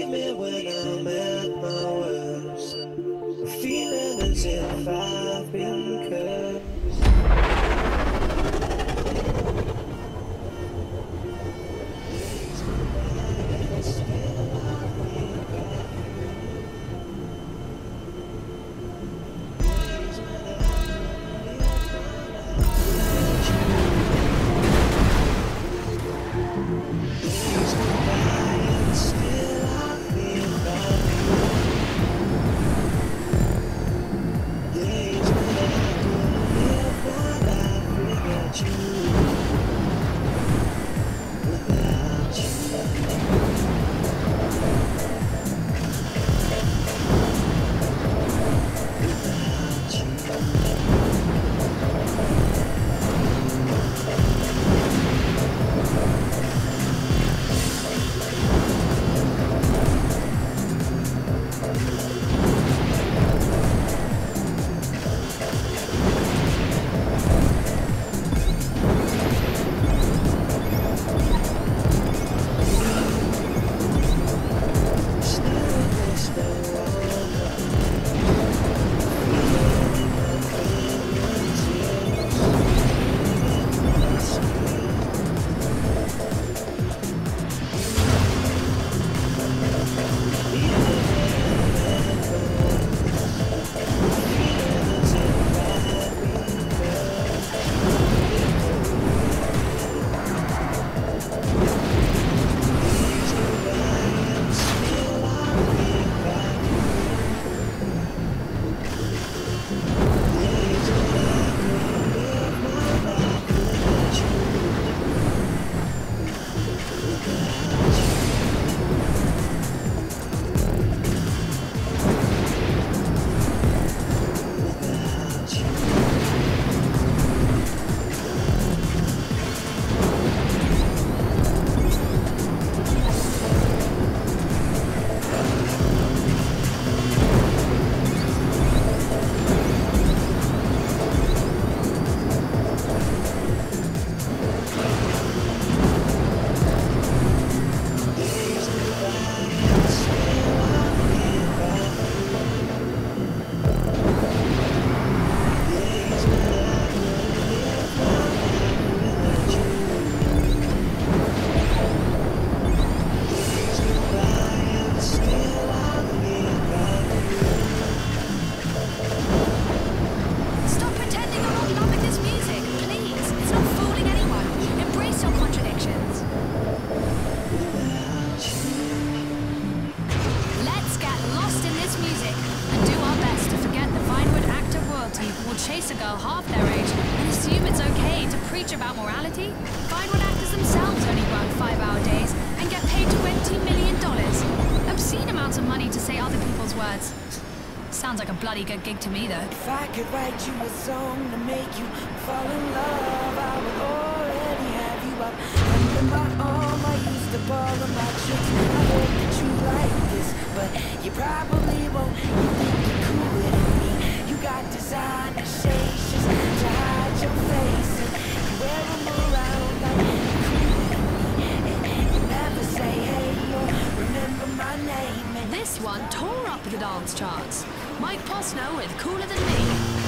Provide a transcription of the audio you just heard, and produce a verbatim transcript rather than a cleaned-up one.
me when I'm at my worst. Feeling as if I've been cursed. Chase a girl half their age and assume it's okay to preach about morality? Find what actors themselves only work five-hour days and get paid twenty million dollars. Obscene amounts of money to say other people's words. Sounds like a bloody good gig to me, though. If I could write you a song to make you fall in love, I would already have you up under my arm. I used to borrow my tricks. I hope that you like this, but you probably won't. You think you're cooler than me. You got designer shades just to hide your face, and you wear them around like you're cooler than me. And you never say hey or remember my name. And this one tore up the dance charts. Mike Posner with Cooler Than Me.